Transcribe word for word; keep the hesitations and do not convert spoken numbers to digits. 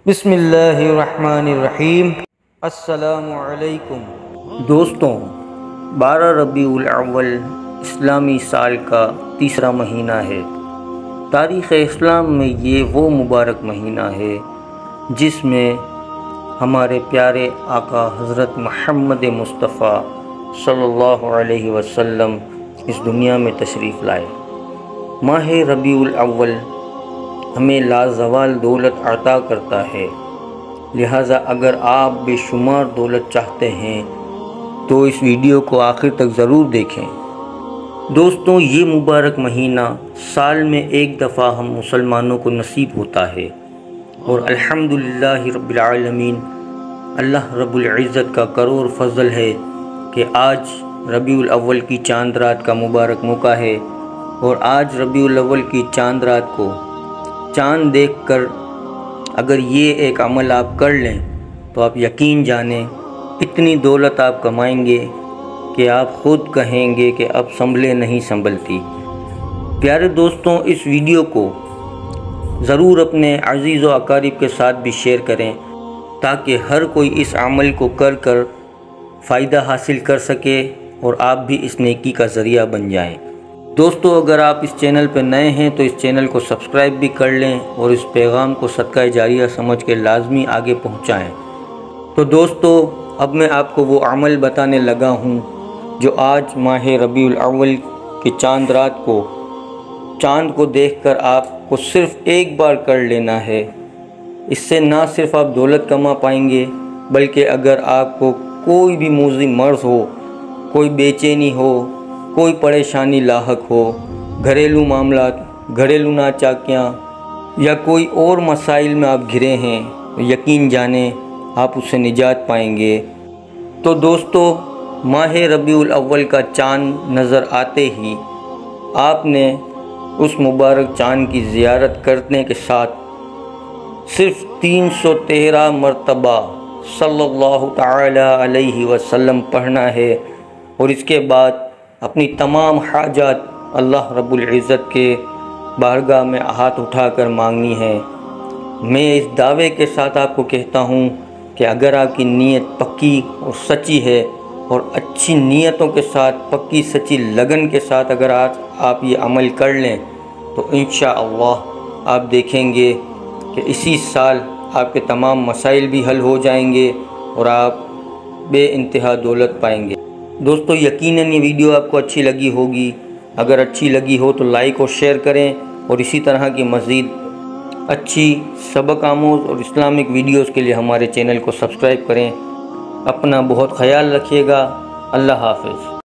بسم اللہ الرحمن الرحیم۔ السلام علیکم دوستوں، بارہ ربیع الاول اسلامی سال کا تیسرا مہینہ ہے۔ تاریخ اسلام میں یہ وہ مبارک مہینہ ہے جس میں ہمارے پیارے آقا حضرت محمد مصطفیٰ صلی اللہ علیہ وسلم اس دنیا میں تشریف لائے۔ ماہ ربیع الاول ہمیں لازوال دولت عطا کرتا ہے، لہٰذا اگر آپ بے شمار دولت چاہتے ہیں تو اس ویڈیو کو آخر تک ضرور دیکھیں۔ دوستوں، یہ مبارک مہینہ سال میں ایک دفعہ ہم مسلمانوں کو نصیب ہوتا ہے، اور الحمدللہ رب العالمین، اللہ رب العزت کا کروڑ فضل ہے کہ آج ربیع الاول کی چاند رات کا مبارک موقع ہے، اور آج ربیع الاول کی چاند رات کو چاند دیکھ کر اگر یہ ایک عمل آپ کر لیں تو آپ یقین جانیں اتنی دولت آپ کمائیں گے کہ آپ خود کہیں گے کہ اب سنبھلے نہیں سنبھلتی۔ پیارے دوستوں، اس ویڈیو کو ضرور اپنے عزیز و اقارب کے ساتھ بھی شیئر کریں تاکہ ہر کوئی اس عمل کو کر کر فائدہ حاصل کر سکے اور آپ بھی اس نیکی کا ذریعہ بن جائیں۔ دوستو، اگر آپ اس چینل پہ نئے ہیں تو اس چینل کو سبسکرائب بھی کر لیں اور اس پیغام کو صدقہ جاریہ سمجھ کے لازمی آگے پہنچائیں۔ تو دوستو، اب میں آپ کو وہ عمل بتانے لگا ہوں جو آج ماہ ربیع الاول کی چاند رات کو چاند کو دیکھ کر آپ کو صرف ایک بار کر لینا ہے۔ اس سے نہ صرف آپ دولت کما پائیں گے، بلکہ اگر آپ کو کوئی بھی موذی مرض ہو، کوئی بے چینی ہو، کوئی پریشانی لاحق ہو، گھریلو معاملات، گھریلو ناچاکیاں یا کوئی اور مسائل میں آپ گھرے ہیں، یقین جانیں آپ اس سے نجات پائیں گے۔ تو دوستو، ماہ ربیع الاول کا چاند نظر آتے ہی آپ نے اس مبارک چاند کی زیارت کرنے کے ساتھ صرف تین سو تیرہ مرتبہ صلی اللہ تعالی علیہ وسلم پڑھنا ہے، اور اس کے بعد اپنی تمام حاجات اللہ رب العزت کے بارگاہ میں ہاتھ اٹھا کر مانگنی ہے۔ میں اس دعوے کے ساتھ آپ کو کہتا ہوں کہ اگر آپ کی نیت پکی اور سچی ہے، اور اچھی نیتوں کے ساتھ پکی سچی لگن کے ساتھ اگر آج آپ یہ عمل کر لیں تو انشاءاللہ آپ دیکھیں گے کہ اسی سال آپ کے تمام مسائل بھی حل ہو جائیں گے اور آپ بے انتہا دولت پائیں گے۔ دوستو، یقیناً یہ ویڈیو آپ کو اچھی لگی ہوگی۔ اگر اچھی لگی ہو تو لائک اور شیئر کریں، اور اسی طرح کی مزید اچھی سبق آموز اور اسلامک ویڈیوز کے لیے ہمارے چینل کو سبسکرائب کریں۔ اپنا بہت خیال رکھیے گا۔ اللہ حافظ۔